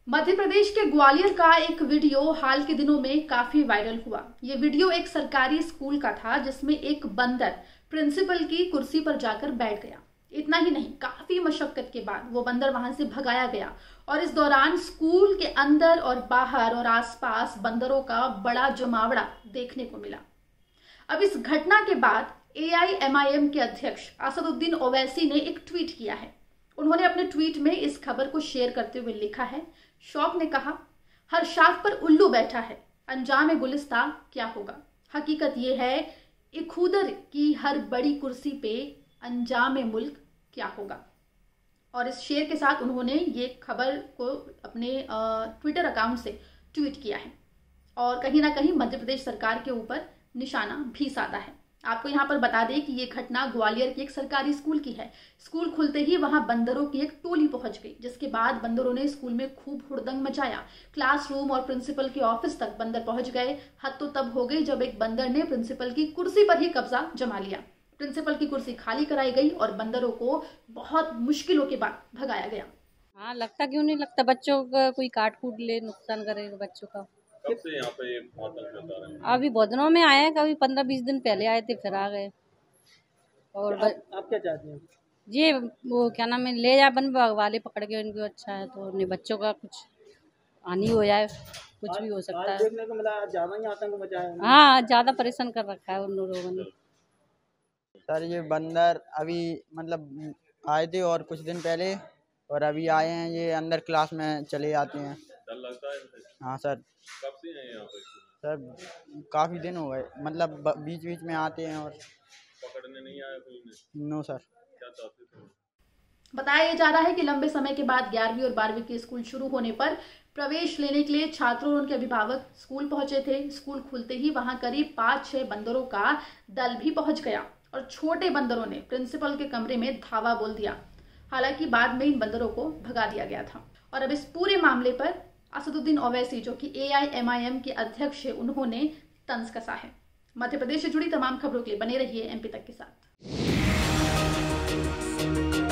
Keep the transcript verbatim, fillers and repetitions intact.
मध्य प्रदेश के ग्वालियर का एक वीडियो हाल के दिनों में काफी वायरल हुआ। ये वीडियो एक सरकारी स्कूल का था जिसमें एक बंदर प्रिंसिपल की कुर्सी पर जाकर बैठ गया। इतना ही नहीं, काफी मशक्कत के बाद वो बंदर वहां से भगाया गया और इस दौरान स्कूल के अंदर और बाहर और आसपास बंदरों का बड़ा जमावड़ा देखने को मिला। अब इस घटना के बाद ए आई एम आई एम के अध्यक्ष असदुद्दीन ओवैसी ने एक ट्वीट किया है। उन्होंने अपने ट्वीट में इस खबर को शेयर करते हुए लिखा है, शौक ने कहा, हर शाख पर उल्लू बैठा है, अंजाम गुलिस्ता क्या होगा। हकीकत यह है, इखुदर की हर बड़ी कुर्सी पे अंजाम मुल्क क्या होगा। और इस शेयर के साथ उन्होंने ये खबर को अपने ट्विटर अकाउंट से ट्वीट किया है और कहीं ना कहीं मध्य प्रदेश सरकार के ऊपर निशाना भी साधा है। आपको यहाँ पर बता दें कि ये घटना ग्वालियर की एक सरकारी स्कूल की है। स्कूल खुलते ही वहां बंदरों की एक टोली पहुंच गई, जिसके बाद बंदरों ने स्कूल में खूब हुड़दंग मचाया। क्लासरूम और प्रिंसिपल के ऑफिस तक बंदर पहुंच गए। हद तो तब हो गई जब एक बंदर ने प्रिंसिपल की कुर्सी पर ही कब्जा जमा लिया। प्रिंसिपल की कुर्सी खाली कराई गई और बंदरों को बहुत मुश्किलों के बाद भगाया गया। हाँ, लगता क्यों नहीं लगता, बच्चों का कोई काट कूट ले, नुकसान करेगा बच्चों का। कब से यहाँ पे आतंक बता रहे हैं? अभी बहुत दिनों में आए हैं, कभी पंद्रह बीस दिन पहले आए थे, फिर आ गए। और आप, आप क्या चाहते हैं? ये वो क्या नाम है, ले जाए वन विभाग वाले पकड़ के, उनको अच्छा है तो उन्हें बच्चों का कुछ हानि हो जाए, कुछ भी हो सकता है। देखने को मिला ज्यादा ही आतंक मचा है। हाँ, ज्यादा परेशान कर रखा है उन लोगों ने। सर ये बंदर अभी मतलब आए थे और कुछ दिन पहले और अभी आए हैं, ये अंदर क्लास में चले जाते हैं। डर लगता है इनसे? हाँ सर। कब से हैं यहाँ पे? सर काफ़ी दिन हो गए, मतलब बीच बीच में आते हैं। और पकड़ने नहीं आया कोई ने? No sir. क्या चाहते थे? बताया जा रहा है कि लंबे समय के बाद ग्यारहवीं और बारहवीं के स्कूल शुरू होने पर प्रवेश लेने के लिए छात्रों और उनके अभिभावक स्कूल पहुंचे थे। स्कूल खुलते ही वहां करीब पांच छह बंदरों का दल भी पहुंच गया और छोटे बंदरों ने प्रिंसिपल के कमरे में धावा बोल दिया। हालांकि बाद में इन बंदरों को भगा दिया गया था। और अब इस पूरे मामले पर असदुद्दीन ओवैसी, जो कि ए आई एम आई एम के अध्यक्ष है, उन्होंने तंज कसा है। मध्य प्रदेश से जुड़ी तमाम खबरों के लिए बने रहिए एम पी तक के साथ।